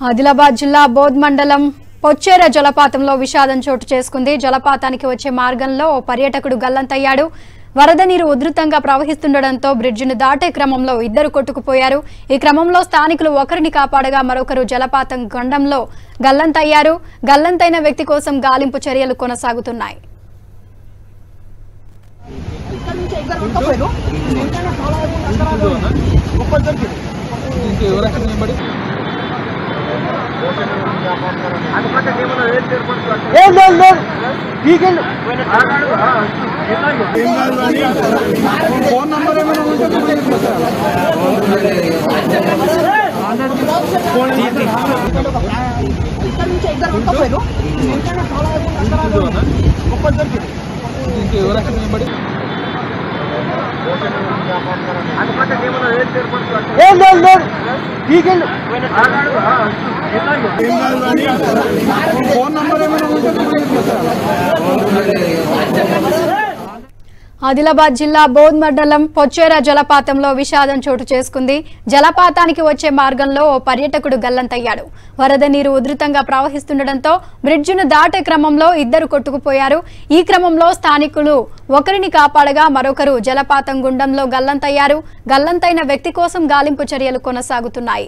ఆదిలాబాద్ జిల్లా బోధ్ మండలం పొచ్చేర జలపాతంలో విషాదం చోటు చేసుకుంది. జలపాతానికి వచ్చే మార్గంలో ఓ పర్యాటకుడు గల్లంతయ్యాడు. వరద నీరు ఉధృతంగా ప్రవహిస్తుండటంతో బ్రిడ్జిని దాటే క్రమంలో ఇద్దరు కొట్టుకుపోయారు. ఈ క్రమంలో స్థానికులు ఒకరిని కాపాడగా మరొకరు జలపాతం గండంలో గల్లంతయ్యారు. గల్లంతైన వ్యక్తి కోసం గాలింపు చర్యలు కొనసాగుతున్నాయి. ఫోన్ నంబర్ ఆదిలాబాద్ జిల్లా బోధ్ మండలం పొచ్చేర జలపాతంలో విషాదం చోటు చేసుకుంది. జలపాతానికి వచ్చే మార్గంలో ఓ పర్యాటకుడు గల్లంతయ్యాడు. వరద నీరు ఉధృతంగా ప్రవహిస్తుండటంతో బ్రిడ్జిను దాటే క్రమంలో ఇద్దరు కొట్టుకుపోయారు. ఈ క్రమంలో స్థానికులు ఒకరిని కాపాడగా మరొకరు జలపాతం గుండంలో గల్లంతయ్యారు. గల్లంతైన వ్యక్తి కోసం గాలింపు చర్యలు కొనసాగుతున్నాయి.